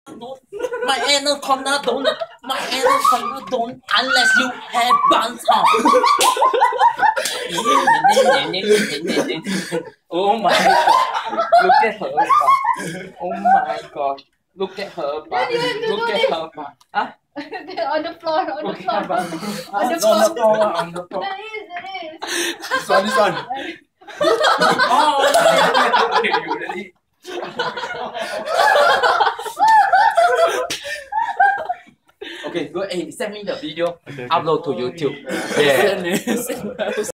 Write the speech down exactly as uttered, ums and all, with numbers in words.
Don't, my anaconda don't, my anaconda don't, unless you have buns on. Oh my god, look at her butt. Oh my god, look at her butt. Look at her butt. Huh? On the floor, on the Look floor. at her butt. On the It's on the floor. floor, on the floor. There is, there is. This one, this one. Oh, okay, you ready? Okay, good. Hey, send me the video. Okay, okay. Upload to YouTube. Yeah.